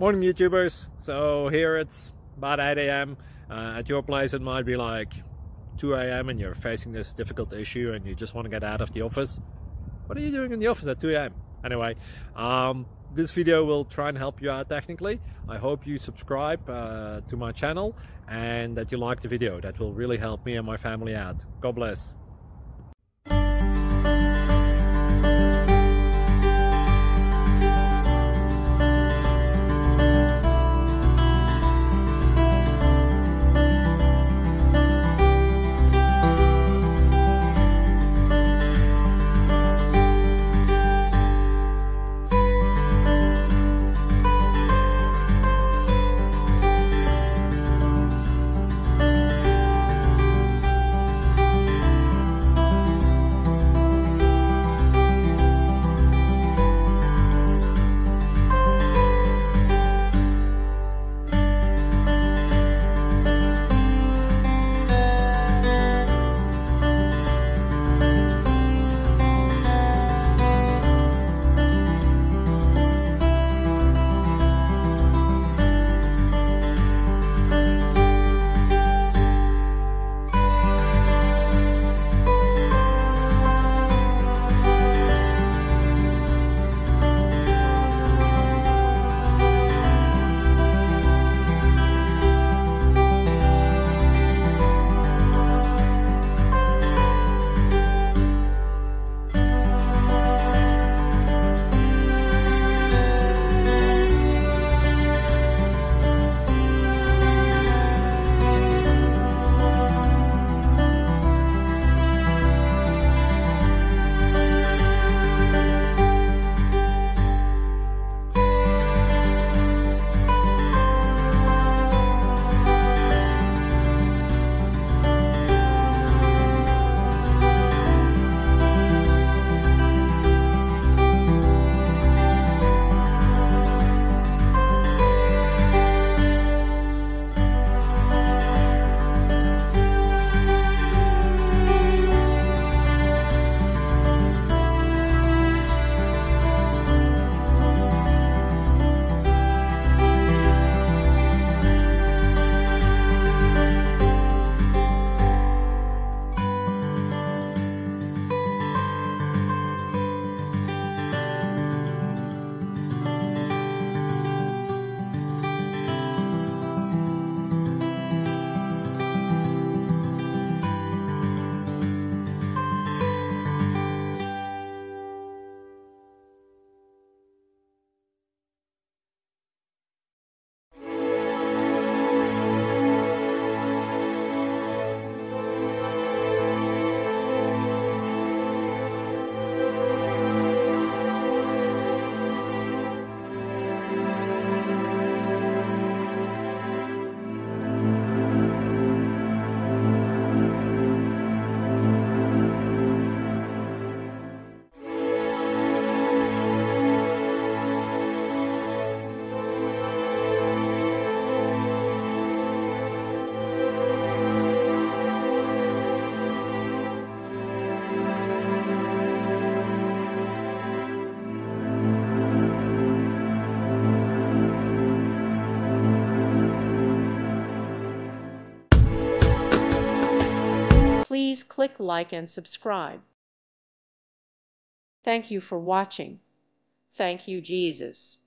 Morning YouTubers. So here it's about 8 a.m. At your place it might be like 2 a.m. and you're facing this difficult issue and you just want to get out of the office. What are you doing in the office at 2 a.m.? Anyway, this video will try and help you out technically. I hope you subscribe to my channel and that you like the video. That will really help me and my family out. God bless. Please click like and subscribe. Thank you for watching. Thank you, Jesus.